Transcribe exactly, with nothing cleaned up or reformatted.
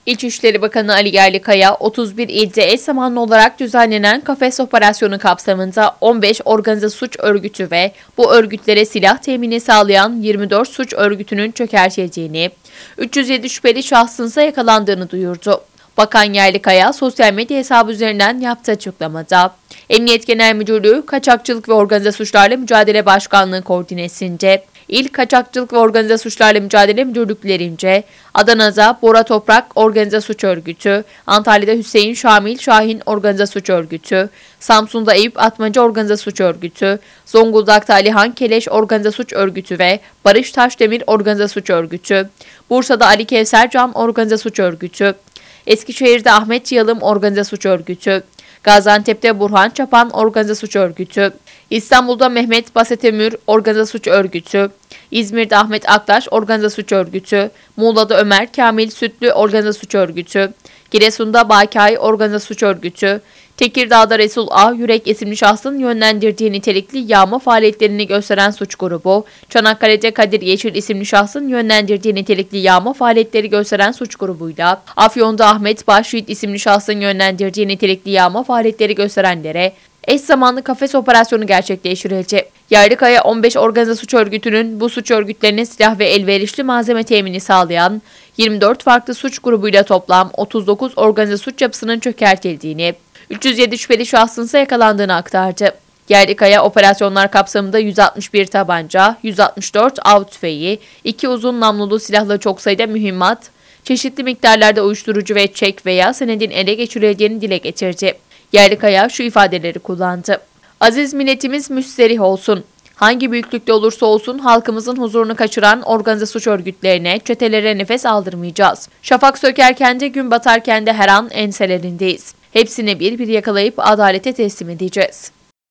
İçişleri Bakanı Ali Yerlikaya, otuz bir ilde eş zamanlı olarak düzenlenen Kafes operasyonu kapsamında on beş organize suç örgütü ve bu örgütlere silah temini sağlayan yirmi dört suç örgütünün çökertildiğini, üç yüz yedi şüpheli şahsın ise yakalandığını duyurdu. Bakan Yerlikaya, sosyal medya hesabı üzerinden yaptığı açıklamada, Emniyet Genel Müdürlüğü, Kaçakçılık ve Organize Suçlarla Mücadele Başkanlığı koordinesinde, İl Kaçakçılık ve Organize Suçlarla Mücadele Müdürlüklerince, Adana'da Bora Toprak Organize Suç Örgütü, Antalya'da Hüseyin Şamil Şahin Organize Suç Örgütü, Samsun'da Eyüp Atmaca Organize Suç Örgütü, Zonguldak'ta Alihan Keleş Organize Suç Örgütü ve Barış Taşdemir Organize Suç Örgütü, Bursa'da Ali Kevser Can Organize Suç Örgütü, Eskişehir'de Ahmet Yalım Organize Suç Örgütü, Gaziantep'te Burhan Çapan Organize Suç Örgütü, İstanbul'da Mehmet Basetemür Organize Suç Örgütü, İzmir'de Ahmet Aktaş Organize Suç Örgütü, Muğla'da Ömer Kamil Sütlü Organize Suç Örgütü, Giresun'da Bakai Organize Suç Örgütü, Tekirdağ'da Resul A. Yürek isimli şahsın yönlendirdiği nitelikli yağma faaliyetlerini gösteren suç grubu, Çanakkale'de Kadir Yeşil isimli şahsın yönlendirdiği nitelikli yağma faaliyetleri gösteren suç grubuyla, Afyon'da Ahmet Başyiğit isimli şahsın yönlendirdiği nitelikli yağma faaliyetleri gösterenlere eş zamanlı kafes operasyonu gerçekleştirilecek. Yerlikaya on beş organize suç örgütünün bu suç örgütlerine silah ve elverişli malzeme temini sağlayan yirmi dört farklı suç grubuyla toplam otuz dokuz organize suç yapısının çökertildiğini, üç yüz yedi şüpheli şahsın ise yakalandığını aktardı. Yerlikaya operasyonlar kapsamında yüz altmış bir tabanca, yüz altmış dört av tüfeği, iki uzun namlulu silahla çok sayıda mühimmat, çeşitli miktarlarda uyuşturucu ve çek veya senedin ele geçirildiğini dile getirdi. Yerlikaya şu ifadeleri kullandı. Aziz milletimiz müsterih olsun. Hangi büyüklükte olursa olsun halkımızın huzurunu kaçıran organize suç örgütlerine, çetelere nefes aldırmayacağız. Şafak sökerken de gün batarken de her an enselerindeyiz. Hepsini bir bir yakalayıp adalete teslim edeceğiz.